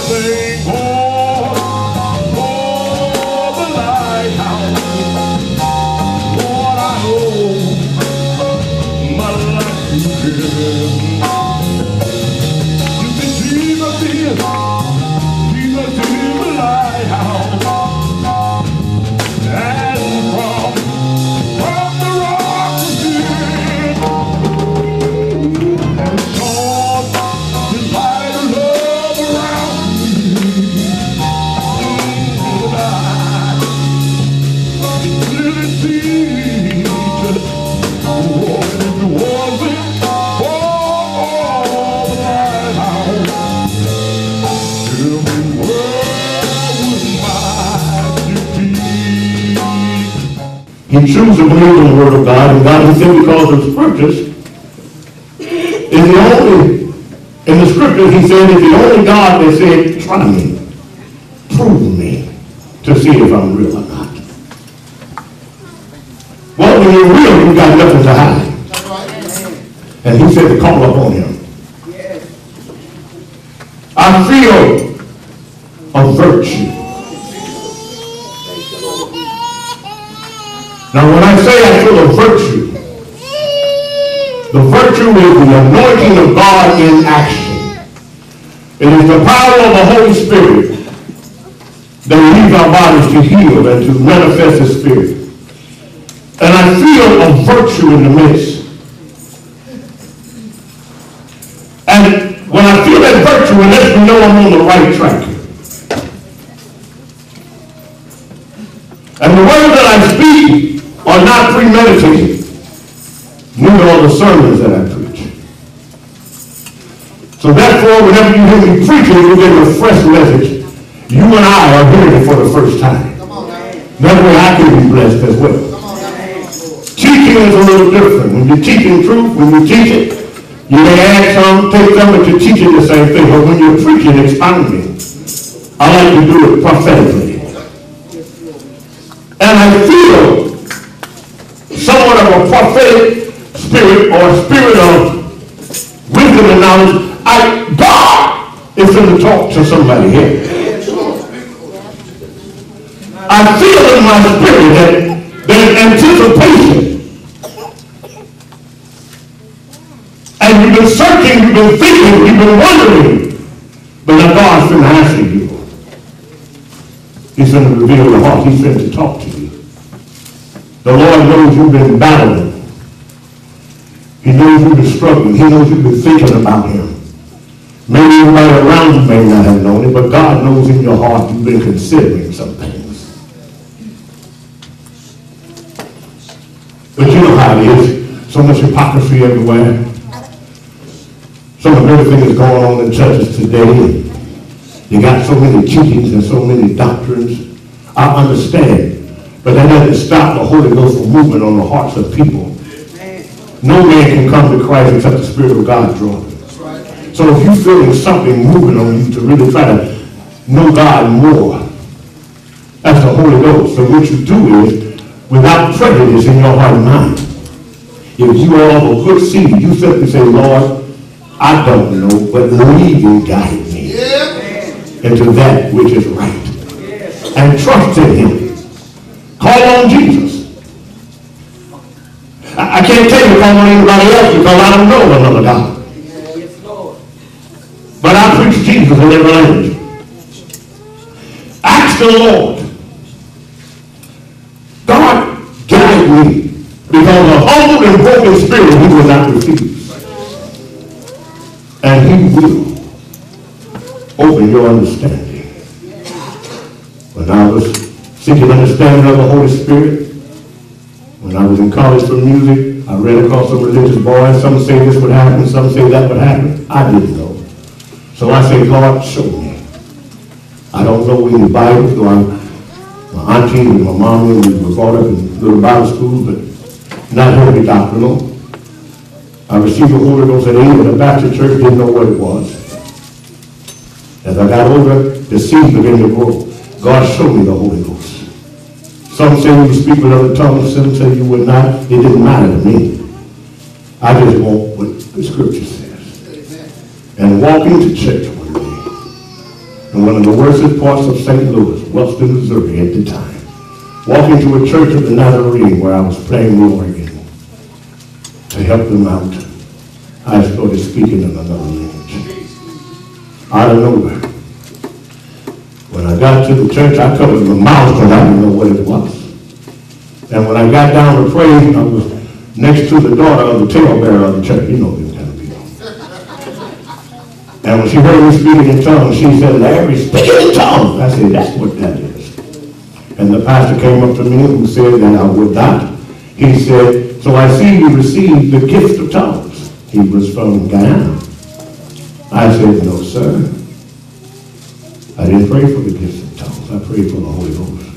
thank God for the lighthouse. Lord, I owe my life to Him. You see, Jesus is the lighthouse. And from the rock to Him, and shone His light of love around me. And I really see just what it wasn't for the lighthouse. Tell me where was my defeat? He chooses to believe in the Word of God, and God, he said, because the Scriptures is the only, in the Scriptures he said, is the only God that said, try me, prove me, to see if I'm real or not. Well, when you're real, you've got nothing to hide. And he said to call upon him. I feel a virtue. Now when I say I feel a virtue, the virtue is the anointing of God in action. It is the power of the Holy Spirit that leads our bodies to heal and to manifest His Spirit. And I feel a virtue in the midst. And when I feel that virtue, it lets me know I'm on the right track. And the words that I speak are not premeditated. Neither are the sermons that I preach. So therefore, whenever you hear me preaching, you get a fresh message. You and I are hearing it for the first time. That way I can be blessed as well. Teaching is a little different. When you're teaching truth, when you teach it, you may add some, take some, but you're teaching the same thing. But when you're preaching, expounding, I like to do it prophetically. And I feel somewhat of a prophetic spirit or a spirit of wisdom and knowledge. God is going to talk to somebody here. I feel in my spirit that there's anticipation. And you've been searching, you've been thinking, you've been wondering. But now God's going to answer you. He's going to reveal the heart. He's going to talk to you. The Lord knows you've been battling. He knows you've been struggling. He knows you've been thinking about Him. Maybe everybody around you may not have known it, but God knows in your heart you've been considering some things. But you know how it is. So much hypocrisy everywhere. So much everything is going on in churches today. You got so many teachings and so many doctrines. I understand. But that doesn't stop the Holy Ghost from moving on the hearts of people. No man can come to Christ except the Spirit of God draw them. So if you're feeling something moving on you to really try to know God more, that's the Holy Ghost. So what you do is, without prejudice in your heart and mind, if you are of a good seed, you simply say, Lord, I don't know, but lead and guide me into that which is right. And trust in Him. Call on Jesus. I can't tell you to call on anybody else because I don't know another God. But I preach Jesus in every language. Ask the Lord. God, guide me. Because a humble and broken spirit He will not refuse. And He will open your understanding. When I was seeking understanding of the Holy Spirit, when I was in college for music, I ran across some religious boys. Some say this would happen, some say that would happen. I didn't know. So I say, Lord, show me. I don't know any Bible, so my auntie and my mom, we were brought up in little Bible school, but not heavily doctrinal. I received the Holy Ghost at 8 in a Baptist church, didn't know what it was. As I got older, the seed began to grow. God showed me the Holy Ghost. Some say you speak with other tongues, some say you would not. It didn't matter to me. I just want what the Scripture says. And walking to church one day, in one of the worst parts of St. Louis, Wellston, Missouri at the time. Walking to a church of the Nazarene where I was playing the organ to help them out. I started speaking in another language. Out of nowhere. When I got to the church, I covered my mouth because I didn't know what it was. And when I got down to pray, I was next to the daughter of the talebearer of the church. You know them kind of people. And when she heard me speaking in tongues, she said, "Larry, speaking in tongues." I said, "That's what that is." And the pastor came up to me and said that I would not. He said, "So I see you received the gift of tongues." He was from Guyana. I said, "No, sir. I didn't pray for the gift of tongues. I prayed for the Holy Ghost."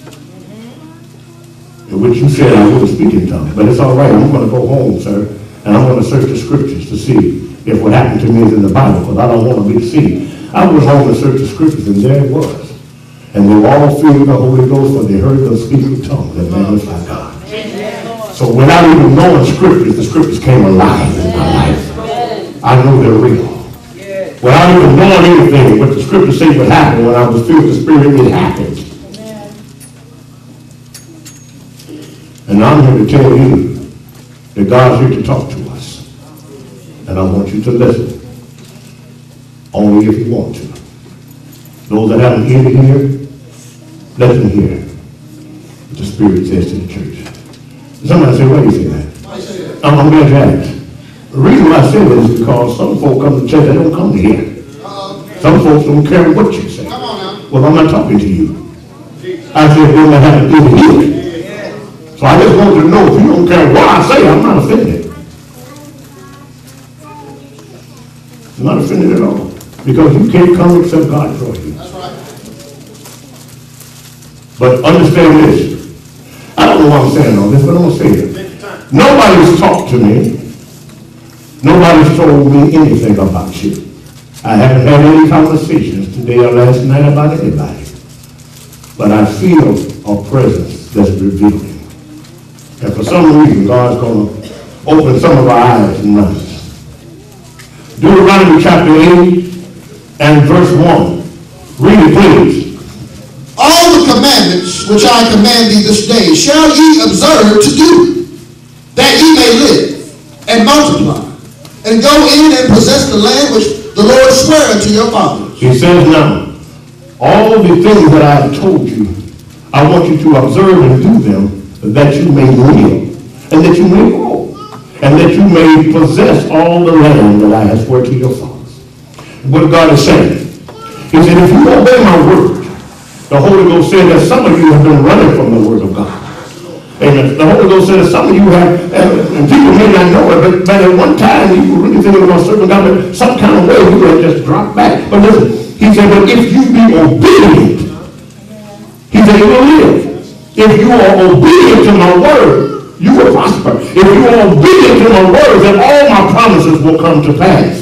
In which you said I wouldn't speak in tongues. But it's all right. I'm going to go home, sir, and I'm going to search the scriptures to see if what happened to me is in the Bible, because I don't want to be deceived. I was home to search the scriptures, and there it was. And they were all filled with the Holy Ghost, for they heard them speak in tongues and magnify God. So without even knowing scriptures, the scriptures came alive in my life. I know they're real. Without even knowing anything, what the scriptures say would happen when I was filled with the Spirit, it happened. And I'm here to tell you that God's here to talk to us. And I want you to listen. Only if you want to. Those that have an ear to hear, let them hear what the Spirit says to the church. Somebody say, "Why do you say that?" I'm glad you asked. The reason why I say that is because some folk come to church, they don't come to hear. Some folks don't care what you say. Well, I'm not talking to you. I said, "Those that have an ear to hear." So I just want you to know, if you don't care what I say, I'm not offended. I'm not offended at all. Because you can't come except God draw you. That's right. But understand this. I don't know why I'm saying all this, but I'm going to say it. Nobody's talked to me. Nobody's told me anything about you. I haven't had any conversations today or last night about anybody. But I feel a presence that's revealing. And for some reason, God's going to open some of our eyes and minds. Deuteronomy chapter 8 and verse 1. Read it, please. "All the commandments which I command thee this day shall ye observe to do, that ye may live and multiply, and go in and possess the land which the Lord sware unto your fathers." He says now, all the things that I have told you, I want you to observe and do them, that you may live, and that you may grow, and that you may possess all the land that I have sworn to your fathers. What God is saying, He said, if you obey my word, the Holy Ghost said that some of you have been running from the word of God. Amen. The Holy Ghost said that some of you have, and people may not know it, but at one time you were really thinking about serving God, but some kind of way you had just dropped back. But listen, He said, but if you be obedient, He said, you will live. If you are obedient to my word, you will prosper. If you are obedient to my word, then all my promises will come to pass.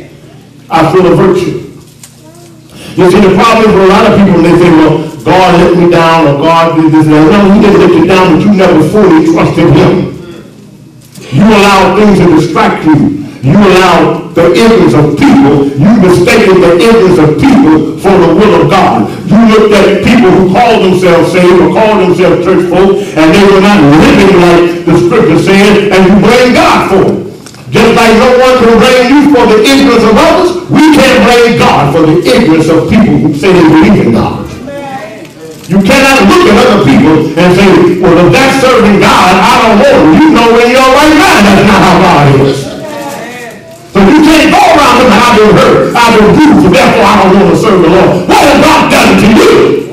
I feel a virtue. You see, the problem is for a lot of people, they say, well, God let me down, or God did this and that. No, He didn't let you down, but you never fully trusted Him. You allow things to distract you. You allow the ignorance of people. You mistaken the ignorance of people for the will of God. You looked at people who called themselves saved or called themselves church folk, and they were not living like the scripture said, and you blame God for it. Just like no one can blame you for the ignorance of others, we can't blame God for the ignorance of people who say they believe in God. You cannot look at other people and say, well, if that's serving God, I don't want it. You know in your right mind that's not how God is. So you can't go around and I've been hurt, I've been bruised, so therefore I don't want to serve the Lord. What has God done to you?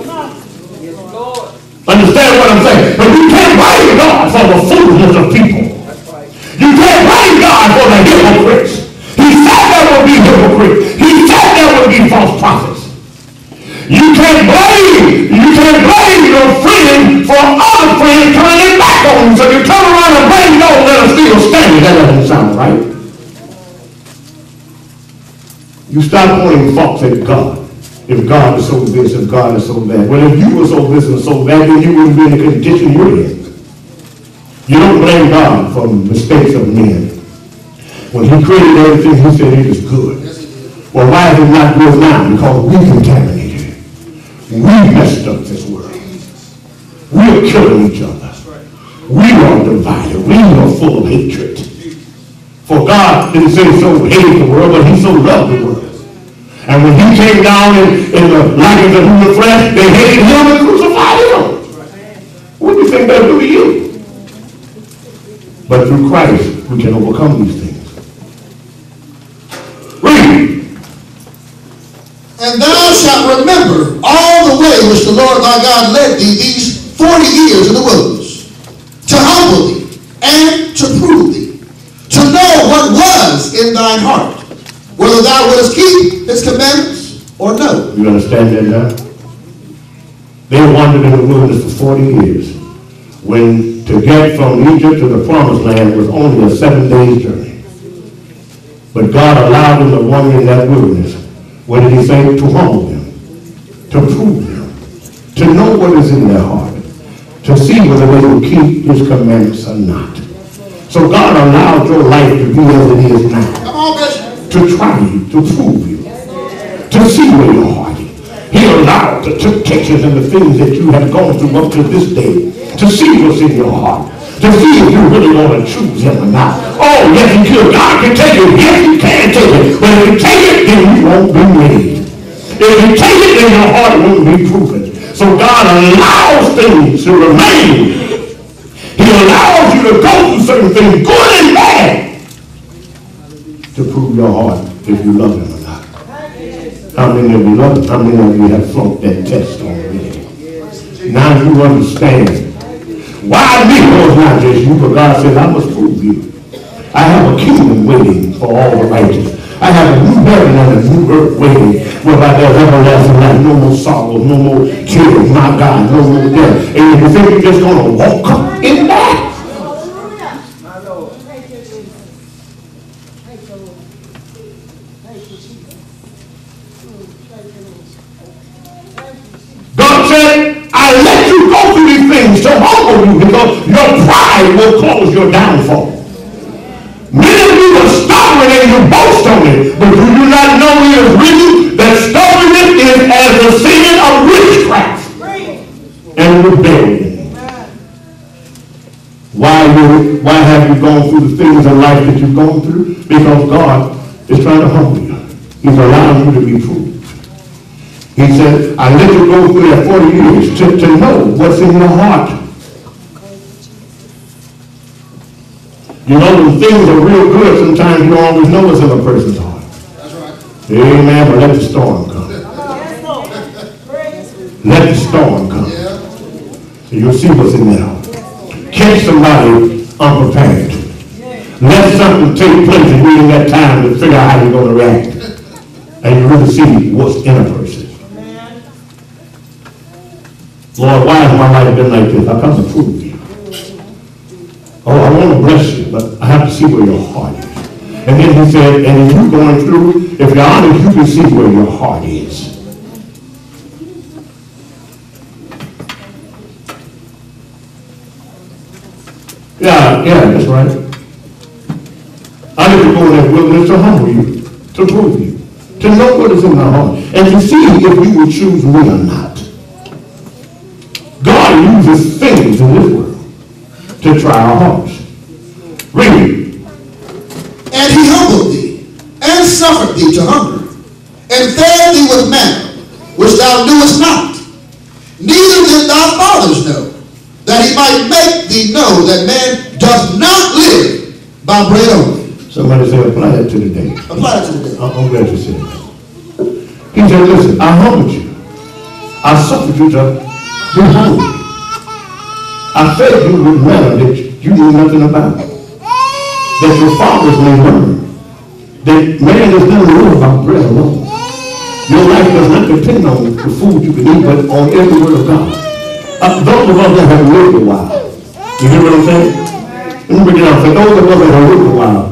Understand what I'm saying? But you can't blame God for the foolishness of people. You can't blame God for the hypocrites. He said there will be hypocrites. He said there will be false prophets. You can't blame your friend for other friends turning their back on you. So you turn around and blame those that are still standing. That doesn't sound right. You stop pointing faults at God. If God is so this, if God is so that. Well, if you were so this and so that, then you wouldn't be in the condition you're in. You don't blame God for mistakes of men. When He created everything, He said it is good. Well, why is it not good now? Because we contaminated it. We messed up this world. We are killing each other. We are divided. We are full of hatred. For God didn't say so hated the world, but he so loved the world. And when he came down in the likeness of human flesh, they hated him and crucified him. What do you think they'll do to you? But through Christ, we can overcome these things. Read. And thou shalt remember all the way which the Lord thy God led thee these 40 years in the wilderness, to humble thee and to prove thee, to know what was in thine heart, whether thou wouldest keep his commandments or no. You understand that now? They wandered in the wilderness for 40 years. When to get from Egypt to the promised land was only a 7-day journey. But God allowed them to wander in that wilderness. What did he say? To humble them, to prove them, to know what is in their heart, to see whether they will keep his commandments or not. So God allowed your life to be as it is now. Come on, Bishop. To try you, to prove you, to see where your heart is. He allowed the temptations and the things that you have gone through up to this day to see what's in your heart, to see if you really want to choose him or not. Oh, yes, he could. God can take it. Yes, he can take it. But if you take it, then you won't be made. If you take it, then your heart won't be proven. So God allows things to remain. He allows you to go through certain things, good and bad, to prove your heart if you love him or not. How many of you love him? How many of you have flunked that test already? Now you understand. Why me? Well, it's not just you, but God says, I must prove you. I have a kingdom waiting for all the righteous. I have a new heaven and a new earth waiting, whereby there's everlasting life, no more sorrow, no more tears, my God, no more death. And if you think you're just going to walk up in that, God said, I let you go through these things to humble you because your pride will cause your downfall. Many of you are stubborn and you boast on it, but do you not know it is written that stubbornness is as the sin of witchcraft and rebellion? Why have you gone through the things in life that you've gone through? Because God is trying to humble you. He's allowing you to be proved. He said, I let you go through that 40 years to know what's in your heart. You know, when things are real good, sometimes you don't always know what's in a person's heart. That's right. Amen, but let the storm come. Let the storm come. So you'll see what's in their heart. Catch somebody unprepared. Let something take place and you ain't got time to figure out how you're going to react. And you really see what's in a person. Lord, why has my life been like this? I come to prove you. Oh, I want to bless you, but I have to see where your heart is. And then he said, and if you're going through, if you're honest, you can see where your heart is. Yeah, that's right. I need to go in that wilderness to humble you, to prove you, to know what is in my heart, and to see if you will choose me or not. God uses things in this world to try our hearts. Read. And he humbled thee, and suffered thee to hunger, and fed thee with manna, which thou knewest not, neither did thy fathers know, that he might make thee know that man doth not live by bread only. Somebody say, apply that to the day. Apply it to the day. I'm glad you said that. He said, listen, I humbled you. I suffered you to be hungry. I fed you with manna that you knew nothing about. That your fathers may learn. That man does not live by bread alone. Your life does not depend on the food you can eat, but on every word of God. Those of us that have lived a while. You hear what I'm saying? Let me bring it out. For those of us that have lived a while.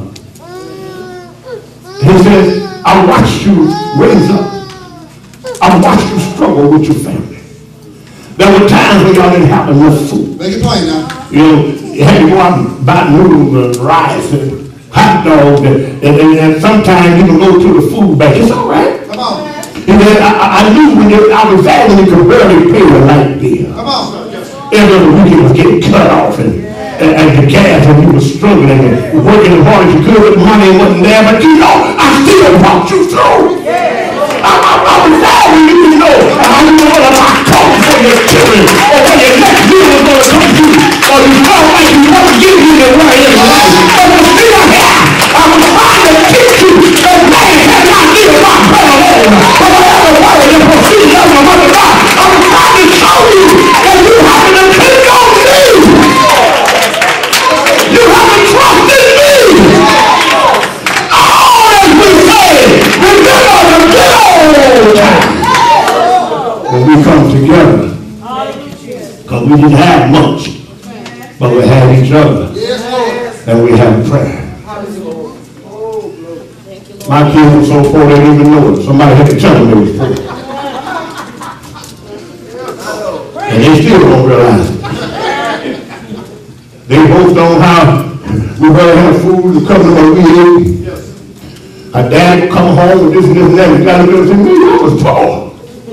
He says, I watched you raise up. I watched you struggle with your family. There were times when y'all didn't have enough food. Make it plain now. You know, you had to go out and buy noodles and rice and hot dogs, and sometimes you can go to the food bank. It's all right. Come on. And then I knew I was there when you could barely pay the light bill. Come on. Every other week it was getting cut off, and the gas, and you were struggling and working as hard as you could, but money wasn't there. But you know, I still brought you through. I was there when you didn't know how you were going to buy coffee for your children, or when your next meal was going to come to you, or you felt like you want to give you the right in life. But I'm still here. I was trying to teach you that man cannot live by bread alone, but whatever word that proceeds out of the mouth of God. I was trying to show you that you have to depend on me. You have to trust in me. All as we say, remember the good old time. When we come together, because we didn't have much, but we had each other, and we had prayer. My kids were so poor they didn't even know it. Somebody had to tell them they was poor. And they still don't realize it. They both know how we better have food to cover what we ate. Our dad would come home with this and this and that. And got to do it to me. I was poor.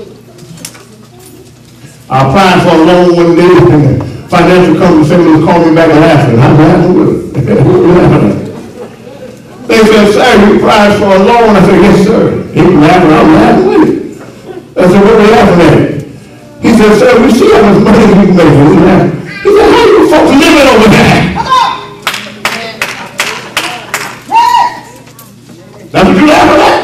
I applied for a loan one day, and the financial company said they called me back and laughing. I was laughing with it. They said, sir, you applied for a loan. I said, yes, sir. He was laughing. I was laughing with it. I said, what are they laughing at? He said, sir, we see how much money you can make. He said, how you folks living over there? That's what you laughing at?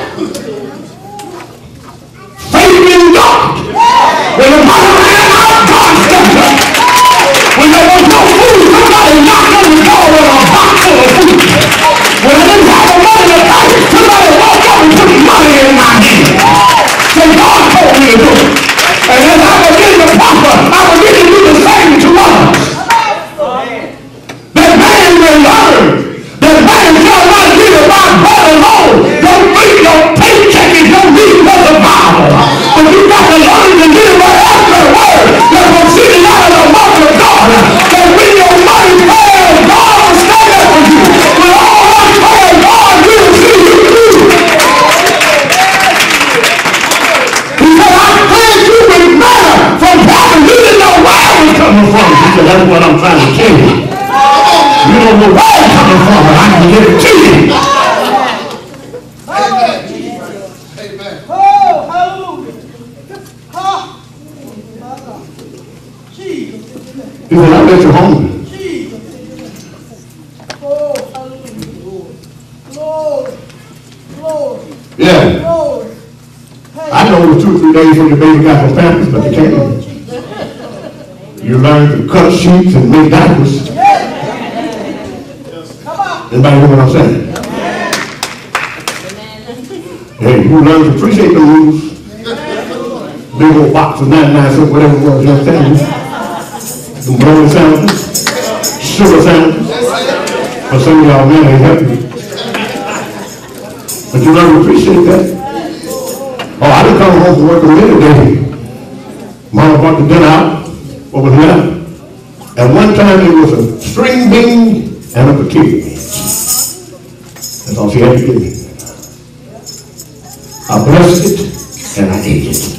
Faith in God. When the money ran out, God stepped up. When there was no food, somebody knocked on the door with a box full of food. When I didn't have the money to buy it, somebody walked up and put money in my hand. So God told me to do it. And as I begin to prosper, I begin to do the same to others. That man will learn. That man shall not live by bread alone. Don't read your paycheck and don't read the Bible. But you got to learn to live by every word that proceeded out of the mouth of God. That when your money fails, God will stand up for you. When all that fails, God will see you through. He said, I fed you with manna from heaven. You didn't know where it was coming from. He said, that's what I'm trying to tell you. You don't know where it's coming from, but I can give it to you. Amen. Oh, hallelujah. Ha. Jesus. He said, I bet you're hungry. Jesus. Oh, hallelujah. Glory. Glory. Yeah. Glory. Hey. I know it was 2 or 3 days when the baby got some pampers, but they came. You learn to cut sheets and make diapers. Anybody know what I'm saying? Hey, you learn to appreciate the rules. Big old box of 99 cents, whatever it was, you understand? Some brownie sandwiches, sugar sandwiches. For some of y'all, man, they help you. But you learn to appreciate that. Oh, I didn't come home from work a minute day. Mama brought the dinner out, what was left. At one time, it was a string bean and a potato bean. That's all she had to give me. I blessed it and I ate it.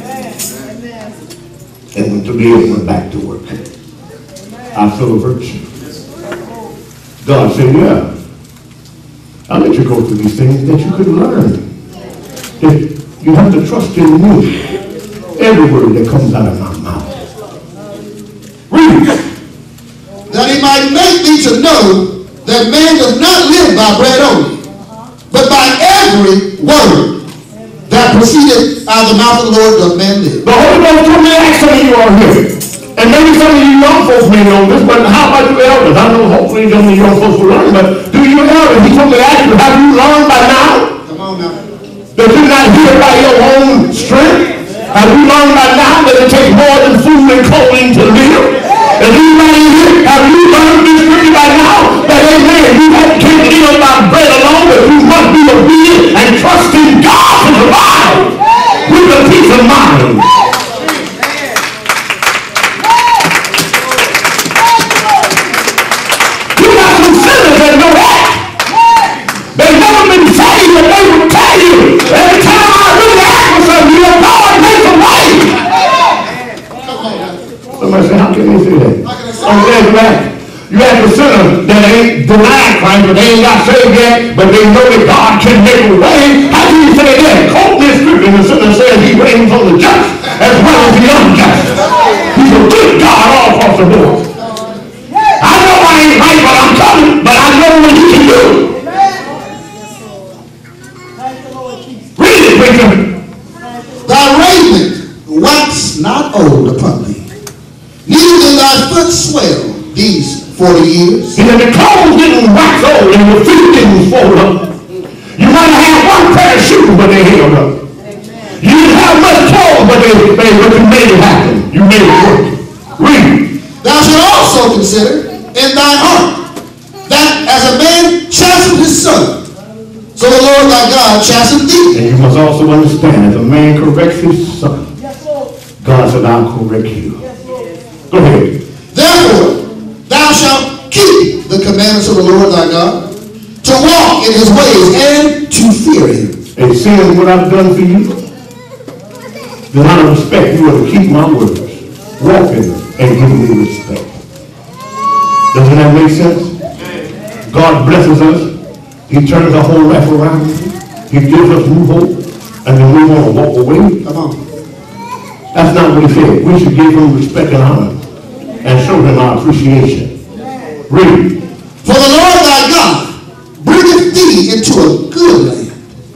And went to bed and went back to work. I feel a virtue. God said, yeah, I'll let you go through these things that you could learn. That you have to trust in me. Every word that comes out of my mouth. Read. That he might make me to know that man does not live by bread only, but by every word that proceeded out of the mouth of the Lord does man live. The Holy Ghost told me to ask some of you all here. And maybe some of you young folks may know this, but how about you elders? I know hopefully some of you young folks will learn, but do you elders? He told me to ask you, have you learned by now? Come on now. That you're not here by your own strength? Have you learned by now that it takes more than food and clothing to live? And anybody here, have you learned this scripture by now? That amen, you can't live by bread alone, but you must be obedient and trust in God to provide with a peace of mind. You got some sinners that know that. can they say that? I'm glad you asked. You have the sinner that ain't denied Christ, but they ain't got saved yet, but they know that God can make a way. How do you say that? Quote this scripture, and the sinner says he reigns on the just as well as the unjust. He's a good God all across the board. I know I ain't right, but I'm coming, but I know what he can do. Read it, preacher. Thy raiment wax not old upon thee, neither did thy foot swell these 40 years. He said the clothes didn't wax old and your feet didn't fold up. You might have had one pair of shoes, but they held up. You didn't have much clothes, but you made it happen. You made it work. Read. Thou shalt also consider in thine heart that as a man chasteneth his son, so the Lord thy God chasteneth thee. And you must also understand, as a man corrects his son, God said, I'll correct you. Go ahead. Therefore, thou shalt keep the commandments of the Lord thy God, to walk in his ways and to fear him. And seeing what I've done for you, then out of respect, you are to keep my words, walk in them, and give me respect. Doesn't that make sense? God blesses us. He turns our whole life around. He gives us new hope, and then we want to walk away. Come on. That's not what he said. We should give him respect and honor and show him our appreciation. Read. For the Lord thy God bringeth thee into a good land,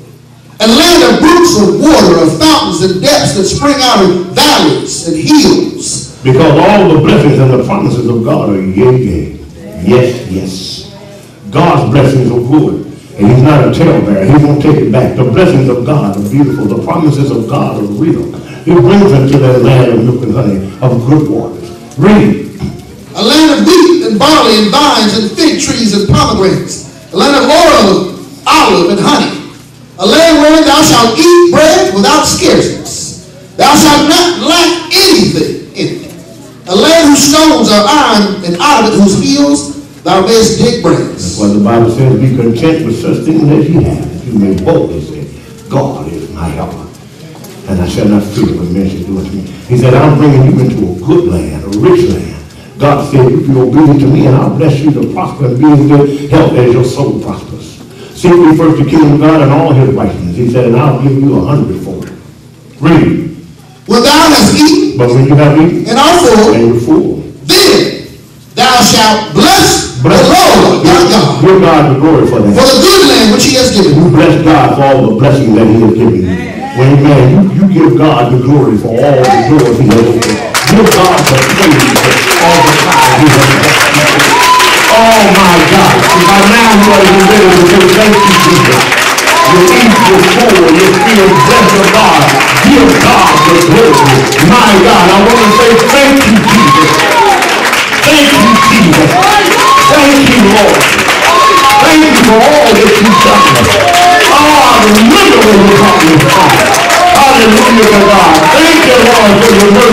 a land of brooks of water, of fountains and depths that spring out of valleys and hills. Because all the blessings and the promises of God are yea, yea. Yes, yes. God's blessings are good. And he's not a talebearer. He won't take it back. The blessings of God are beautiful. The promises of God are real. He brings us to that land of milk and honey, of good waters. Read. A land of wheat and barley and vines and fig trees and pomegranates. A land of oil, olive and honey. A land wherein thou shalt eat bread without scarceness. Thou shalt not lack anything in it. A land whose stones are iron, and out of it whose hills thou mayest dig brands. That's why the Bible says, be content with such things as you have. You may boldly say, God is my helper, and I shall not fear what men shall do unto me. He said, I'm bringing you into a good land, a rich land. God said, if you're obedient to me, and I'll bless you to prosper and be in good health as your soul prospers. Seek ye first the kingdom of God and all his righteousness. He said, and I'll give you 100-fold. Read. When thou hast eaten, But when you have eaten, and art full, and you're full, then thou shalt bless the Lord thy God give God the glory for that. for the good land which he has given you. You bless God for all the blessings that he has given you. When you give God the glory for all the doors he has opened. Give God the praise for all the time he has blessed you. Oh my God. By now you are ready to say thank you, Jesus. You eat, you're full, you're feeling blessed of God. Give God the glory. My God, I want to say thank you, Jesus. Thank you, Jesus. Thank you, Lord. Thank you for all that you've done. Oh, I remember when you brought me from. Hallelujah to God. Thank you, Lord, for your word.